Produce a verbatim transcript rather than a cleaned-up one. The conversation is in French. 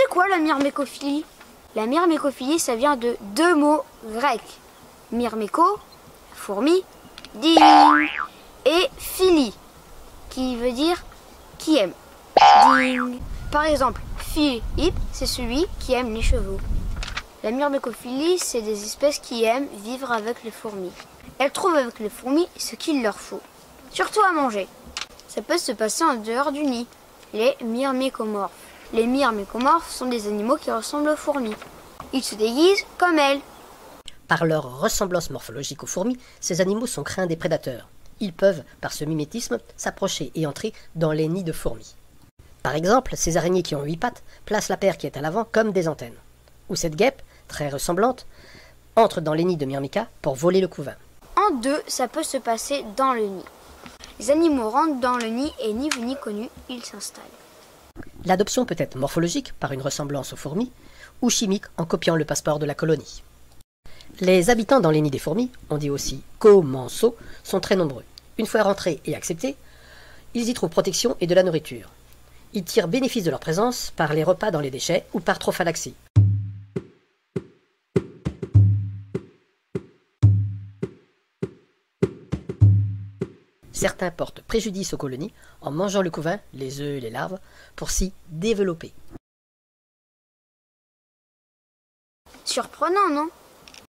C'est quoi la myrmécophilie? La myrmécophilie, ça vient de deux mots grecs. Myrméco, fourmi, ding, et philie, qui veut dire qui aime. Ding. Par exemple, Philippe, c'est celui qui aime les chevaux. La myrmécophilie, c'est des espèces qui aiment vivre avec les fourmis. Elles trouvent avec les fourmis ce qu'il leur faut, surtout à manger. Ça peut se passer en dehors du nid, les myrmécomorphes. Les myrmécomorphes sont des animaux qui ressemblent aux fourmis. Ils se déguisent comme elles. Par leur ressemblance morphologique aux fourmis, ces animaux sont craints des prédateurs. Ils peuvent, par ce mimétisme, s'approcher et entrer dans les nids de fourmis. Par exemple, ces araignées qui ont huit pattes placent la paire qui est à l'avant comme des antennes. Ou cette guêpe, très ressemblante, entre dans les nids de Myrmica pour voler le couvain. En deux, ça peut se passer dans le nid. Les animaux rentrent dans le nid et ni vu ni connu, ils s'installent. L'adoption peut être morphologique, par une ressemblance aux fourmis, ou chimique en copiant le passeport de la colonie. Les habitants dans les nids des fourmis, on dit aussi commensaux, sont très nombreux. Une fois rentrés et acceptés, ils y trouvent protection et de la nourriture. Ils tirent bénéfice de leur présence par les repas dans les déchets ou par trophalaxie. Certains portent préjudice aux colonies en mangeant le couvain, les œufs et les larves, pour s'y développer. Surprenant, non?